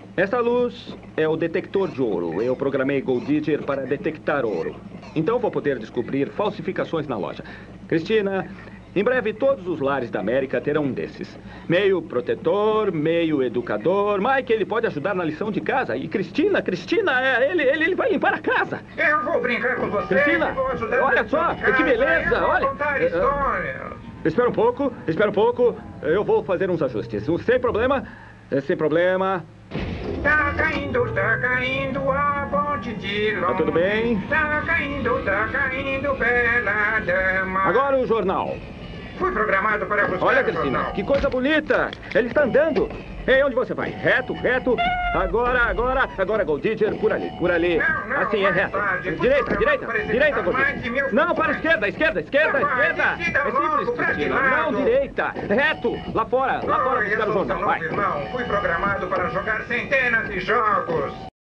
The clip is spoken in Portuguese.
Esta luz é o detector de ouro. Eu programei Gold Digger para detectar ouro. Então vou poder descobrir falsificações na loja. Cristina, em breve todos os lares da América terão um desses. Meio protetor, meio educador. Mike, ele pode ajudar na lição de casa. E Cristina, ele vai limpar a casa. Eu vou brincar com você. Cristina, vou ajudar olha só, que beleza, eu vou olha. contar histórias. Espera um pouco. Eu vou fazer uns ajustes. Sem problema, sem problema. Tá caindo a ponte de Londres. Tá tudo bem? Tá caindo, bela dama. Agora o jornal. Fui programado para buscar Olha, o Cristina, jornal. que coisa bonita. Ele está andando. Ei, onde você vai? Reto. Agora, Gold Digger, por ali. Não, Assim, é mais reto. tarde. Fui Direita, programado para executar Gold mais de 1000 Digger. Não, para a funções. esquerda. Decida É logo, simples, pra que Cristina. lado? Não, direita. Reto. Lá fora Eu buscar o sou seu jornal. novo Vai. irmão. Fui programado para jogar centenas de jogos.